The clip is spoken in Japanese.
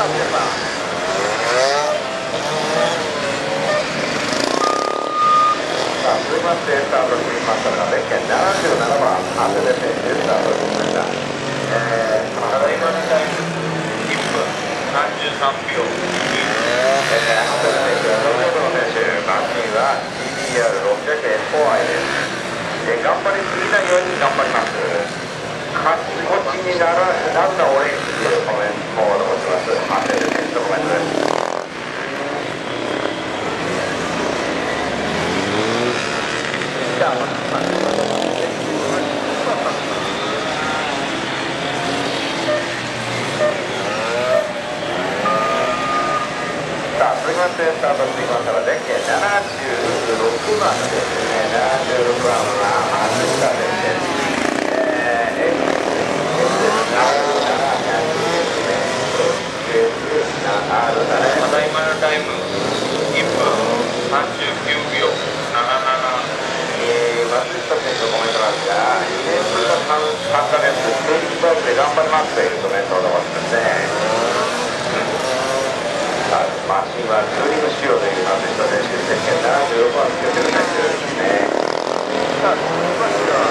続きましてスタートしていきましたのがゼッケン77番アテネ選手スタートしてきました。 ただいまのタイム1分33秒。 アテネ選手は東京都の選手、番組は GBR600S4i です。頑張りすぎないように頑張ります。カチコチになるな俺というコメントを残します。アテネ選手のコメントです。続きましてスタートしていきましたらゼッケン76番ですね。76番は松下選手です。 ただいまのタイム1分39秒77。 松下選手のコメントなんですが、2年ぶりの参加です。ステージバイクで頑張りますというコメントを残してますね。マシンはツーリング仕様という松下選手、ゼッケン76番つけてる選手ですね。続きましては